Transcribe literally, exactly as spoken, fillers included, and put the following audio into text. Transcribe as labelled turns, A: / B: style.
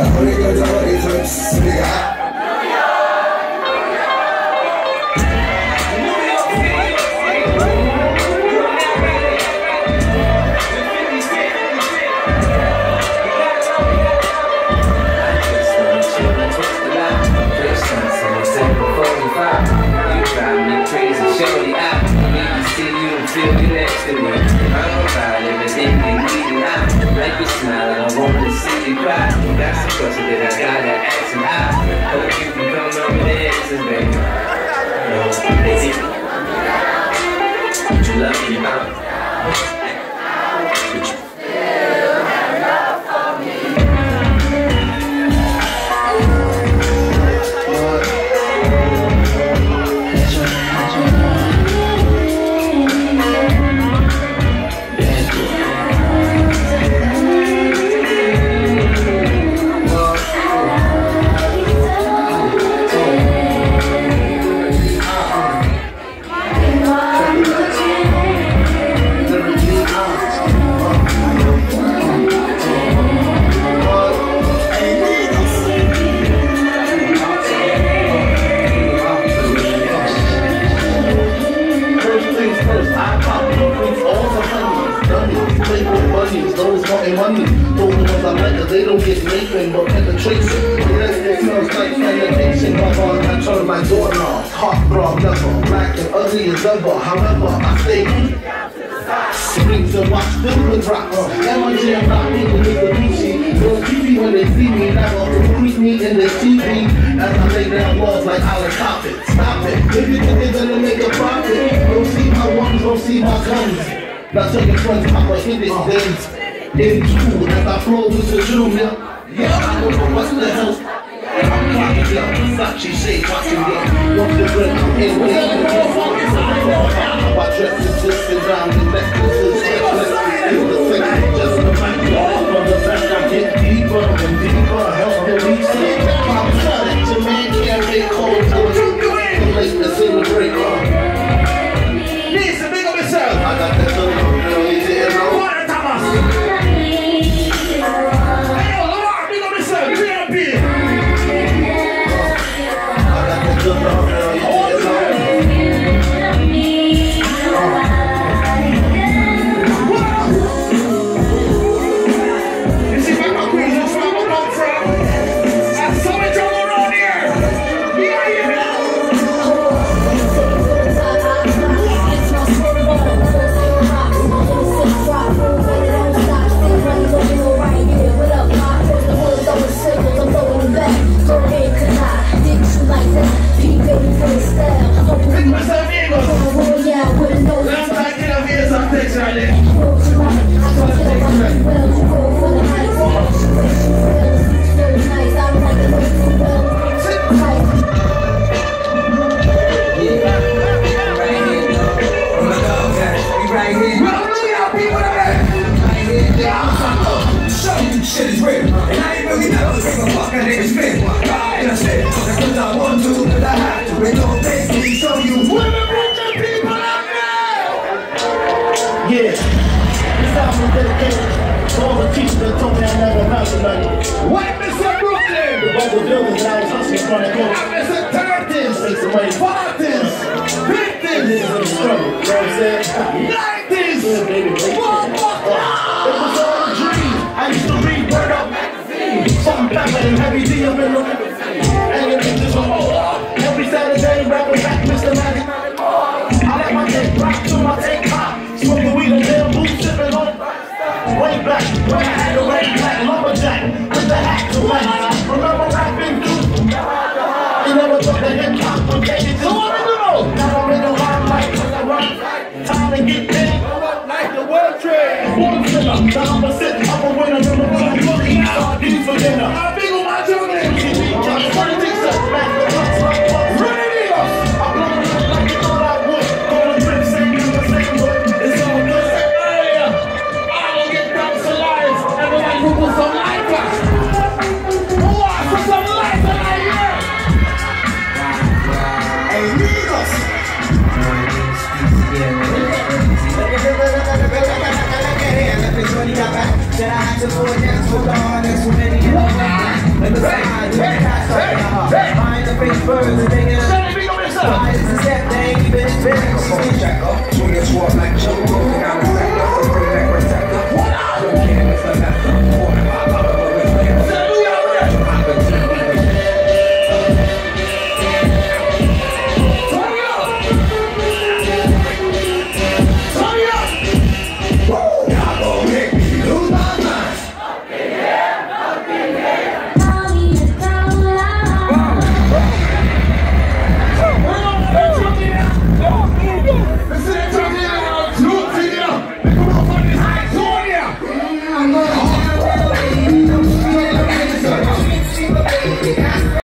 A: honey guns and honey clips, nigga.
B: Shorty, I need to see you and feel you next to me. I'm about everything they need and I like your smile and I want to see you cry. Got some question that I gotta ask and I hope you can come up with answers, baby. No, baby. Would you love me, mom? Would you?
C: Money. Those ones I like, cause they don't get raping but penetration. The rest it smells like sanitation. My bond, I turn my door off. Heart throb never, black and ugly as ever. However, I stay springs and watch them with rock. And my jam not even with the Gucci. They'll keep me when they see me. Never creep me in the T V. As I lay down walls like I'll stop it. Stop it. If you think they're gonna make a profit, don't see my ones, don't see my guns. Now tell your friends how I hit it then. In two, as I flow with the junior. Yeah, I don't know what the hell. I'm clocking up, Versace shade, watching them. Once the bread, I'm in with it. My dress is twisted down, the necklaces, necklaces, in the second, just the back. From the back, I get deeper and deeper, help me reach it. I'm shut it, your man can't make cold to it. The lateness in the breaker. Listen, big up yourself. I got that little girl, he's here now. Water, Thomas. Yeah, this album is dedicated to all the teachers that told me I never amount to nothing. White Mister Brooklyn! The bubble buildings that I was hustling from the coast. Mister Thirties! Make some money. Forties! Fifties! This is a struggle, you know what I'm saying? Nineties! Yeah, baby, baby. One more time! It was all a dream. I used to read Word Up magazine. Something better than Heavy D up in the